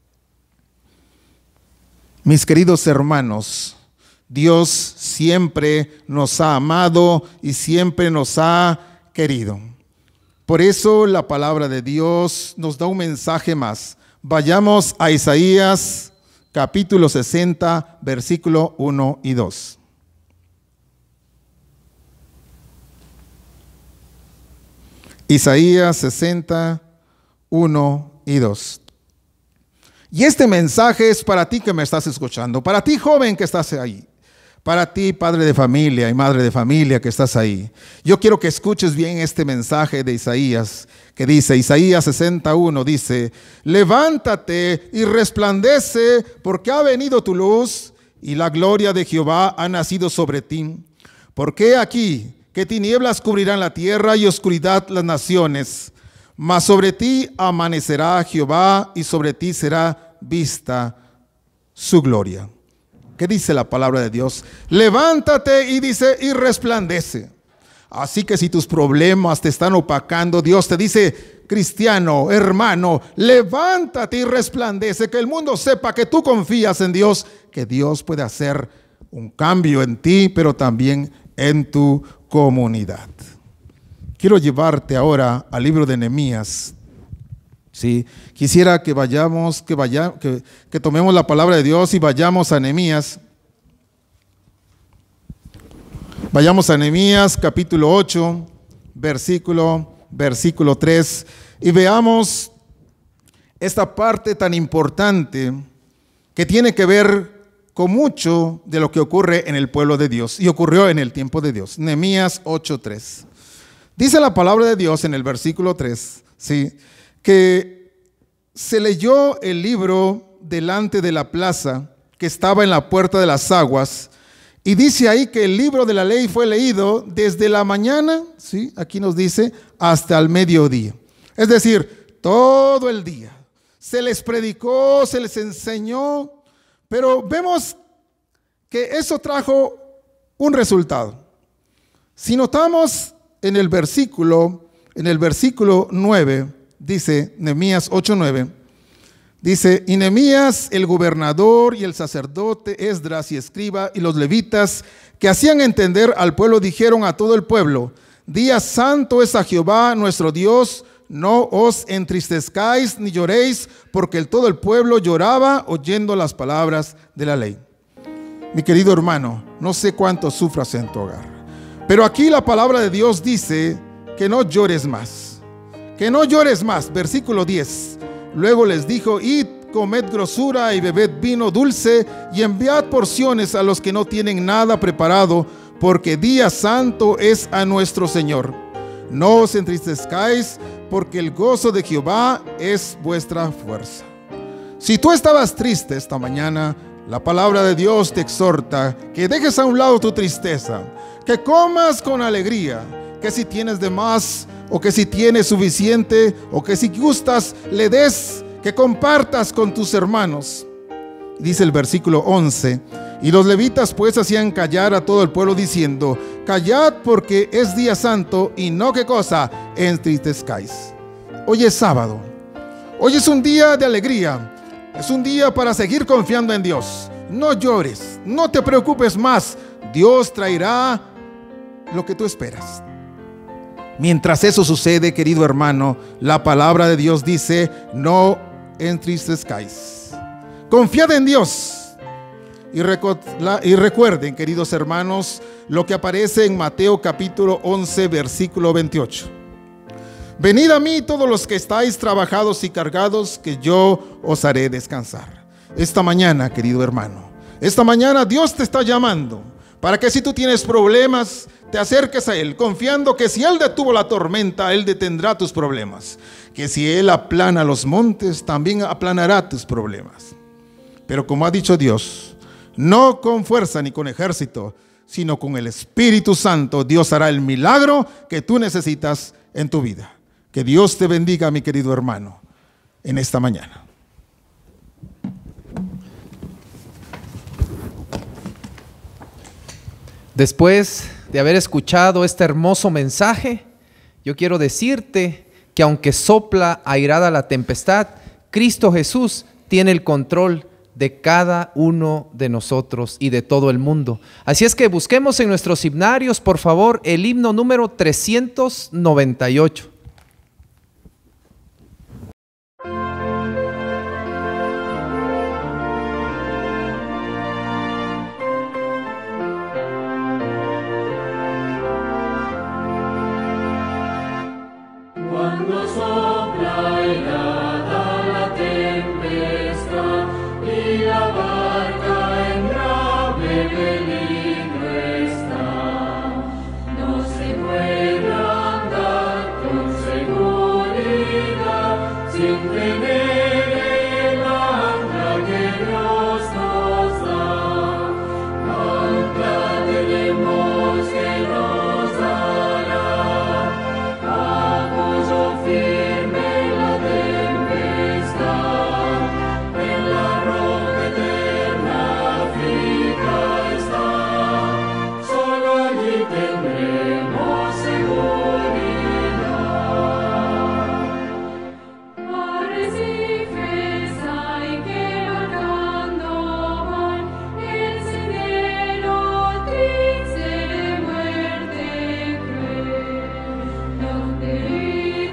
Mis queridos hermanos, Dios siempre nos ha amado y siempre nos ha querido. Por eso la palabra de Dios nos da un mensaje más. Vayamos a Isaías capítulo 60, versículo 1 y 2. Isaías 60, 1 y 2. Y este mensaje es para ti que me estás escuchando, para ti joven que estás ahí, para ti padre de familia y madre de familia que estás ahí. Yo quiero que escuches bien este mensaje de Isaías, que dice, Isaías 61 dice: levántate y resplandece, porque ha venido tu luz y la gloria de Jehová ha nacido sobre ti. Porque aquí que tinieblas cubrirán la tierra y oscuridad las naciones, mas sobre ti amanecerá Jehová y sobre ti será vista su gloria. ¿Qué dice la palabra de Dios? Levántate y dice, y resplandece. Así que si tus problemas te están opacando, Dios te dice, cristiano, hermano, levántate y resplandece, que el mundo sepa que tú confías en Dios, que Dios puede hacer un cambio en ti, pero también en tu comunidad. Quiero llevarte ahora al libro de Nehemías. Sí, quisiera que que tomemos la palabra de Dios y vayamos a Nehemías. Vayamos a Nehemías capítulo 8, versículo 3, y veamos esta parte tan importante que tiene que ver con mucho de lo que ocurre en el pueblo de Dios y ocurrió en el tiempo de Dios. Nehemías 8:3. Dice la palabra de Dios en el versículo 3, ¿sí?, que se leyó el libro delante de la plaza que estaba en la puerta de las aguas, y dice ahí que el libro de la ley fue leído desde la mañana, ¿sí?, aquí nos dice, hasta el mediodía. Es decir, todo el día. Se les predicó, se les enseñó, pero vemos que eso trajo un resultado. Si notamos en el versículo 9, dice Nehemías 8:9, dice, y Nehemías, el gobernador y el sacerdote Esdras y escriba y los levitas que hacían entender al pueblo dijeron a todo el pueblo, día santo es a Jehová nuestro Dios, no os entristezcáis ni lloréis, porque todo el pueblo lloraba oyendo las palabras de la ley. Mi querido hermano, no sé cuánto sufras en tu hogar, pero aquí la palabra de Dios dice que no llores más. Que no llores más. Versículo 10. Luego les dijo, id comed grosura y bebed vino dulce, y enviad porciones a los que no tienen nada preparado, porque día santo es a nuestro Señor. No os entristezcáis, porque el gozo de Jehová es vuestra fuerza. Si tú estabas triste esta mañana, la palabra de Dios te exhorta que dejes a un lado tu tristeza, que comas con alegría, que si tienes de más, o que si tienes suficiente, o que si gustas le des, que compartas con tus hermanos. Dice el versículo 11: y los levitas pues hacían callar a todo el pueblo diciendo: callad, porque es día santo, y no, ¿qué cosa?, entristezcáis. Hoy es sábado, hoy es un día de alegría, es un día para seguir confiando en Dios. No llores, no te preocupes más, Dios traerá lo que tú esperas. Mientras eso sucede, querido hermano, la palabra de Dios dice: no entristezcáis. Confiad en Dios. Y recuerden, queridos hermanos, lo que aparece en Mateo capítulo 11, versículo 28. Venid a mí todos los que estáis trabajados y cargados, que yo os haré descansar. Esta mañana, querido hermano, esta mañana Dios te está llamando para que si tú tienes problemas, te acerques a Él, confiando que si Él detuvo la tormenta, Él detendrá tus problemas. Que si Él aplana los montes, también aplanará tus problemas. Pero como ha dicho Dios, no con fuerza ni con ejército, sino con el Espíritu Santo, Dios hará el milagro que tú necesitas en tu vida. Que Dios te bendiga, mi querido hermano, en esta mañana. Después de haber escuchado este hermoso mensaje, yo quiero decirte que aunque sopla airada la tempestad, Cristo Jesús tiene el control de cada uno de nosotros y de todo el mundo. Así es que busquemos en nuestros himnarios, por favor, el himno número 398. Cuando sopla helada la tempestad y la barca en grave peligro está, no se puede andar con seguridad sin tener el ancla que Dios nos da. Ancla tenemos que nos dará firme en la tempestad, en la roca eterna fija está, solo allí tendremos seguridad. Arrecifes hay que marcando van, el sendero triste de muerte cruel, donde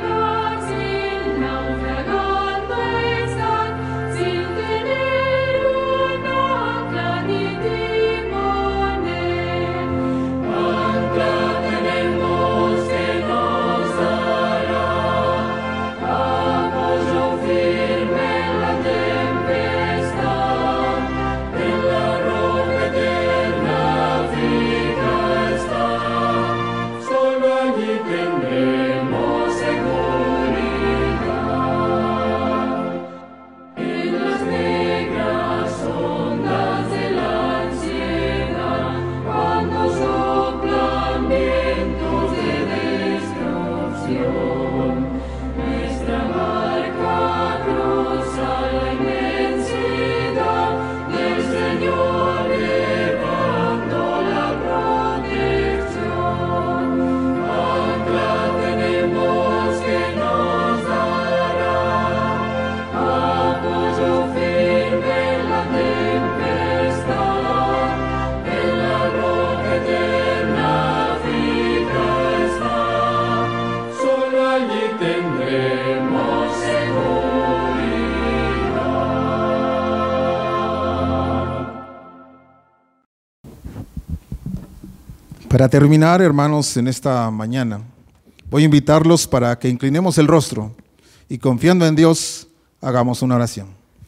Para terminar, hermanos, en esta mañana, voy a invitarlos para que inclinemos el rostro y confiando en Dios, hagamos una oración.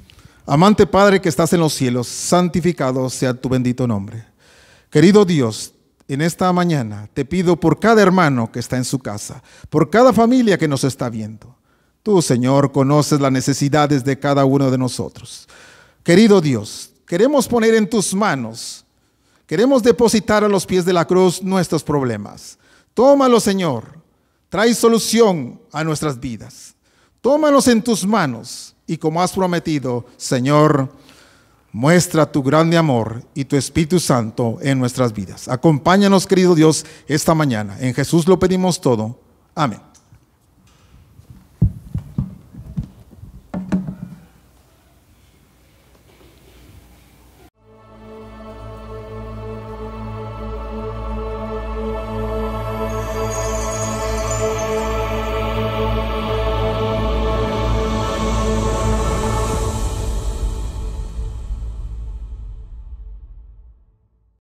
Amante Padre que estás en los cielos, santificado sea tu bendito nombre. Querido Dios, en esta mañana te pido por cada hermano que está en su casa, por cada familia que nos está viendo. Tú, Señor, conoces las necesidades de cada uno de nosotros. Querido Dios, queremos poner en tus manos, queremos depositar a los pies de la cruz nuestros problemas. Tómalo, Señor, trae solución a nuestras vidas. Tómalos en tus manos y como has prometido, Señor, muestra tu grande amor y tu Espíritu Santo en nuestras vidas. Acompáñanos, querido Dios, esta mañana. En Jesús lo pedimos todo. Amén.